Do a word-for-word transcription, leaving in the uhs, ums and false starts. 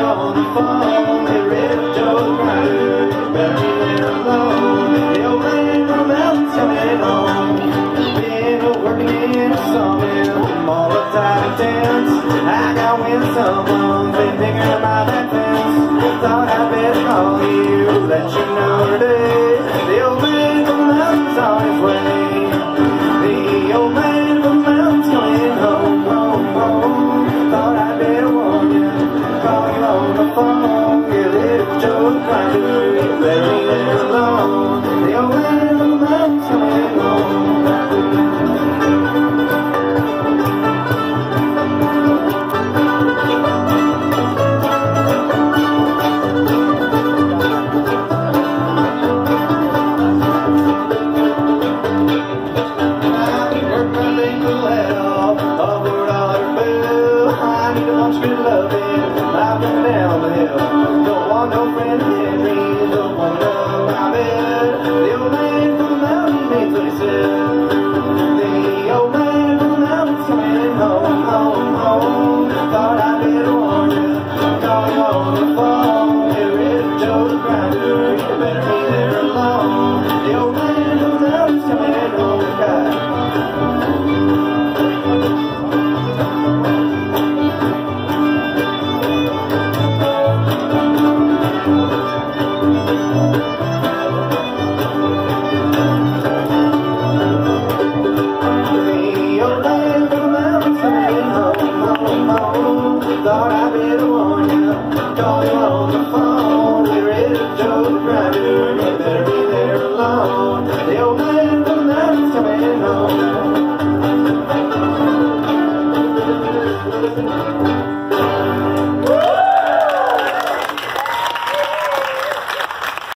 on the phone. Get rid of Joe's grinder, you better leave it alone. The old man from the mountains coming home. Been working in a sawmill, I'm all uptight and tense. I got wind someone's been digging my back fence. Thought I'd better call you, let you know today. The old man from the mountains on his way. The old man from the mountains coming home, home, home. Thought I'd better warn you, call you on the phone. Get rid of Joe's grinder, you better leave it alone. The old man from the mountains coming home. Good loving, I'm coming down the hill. Don't want no friend Henry, don't want to my bed. The old man from the mountain means what he said. The old man from the mountain's coming home, home, home. Thought I'd better warn you, call you on the phone. Get rid of Joe's grinder, you better be there alone. The old man from the mountain's coming home, God. Thought I'd better warn you, call you on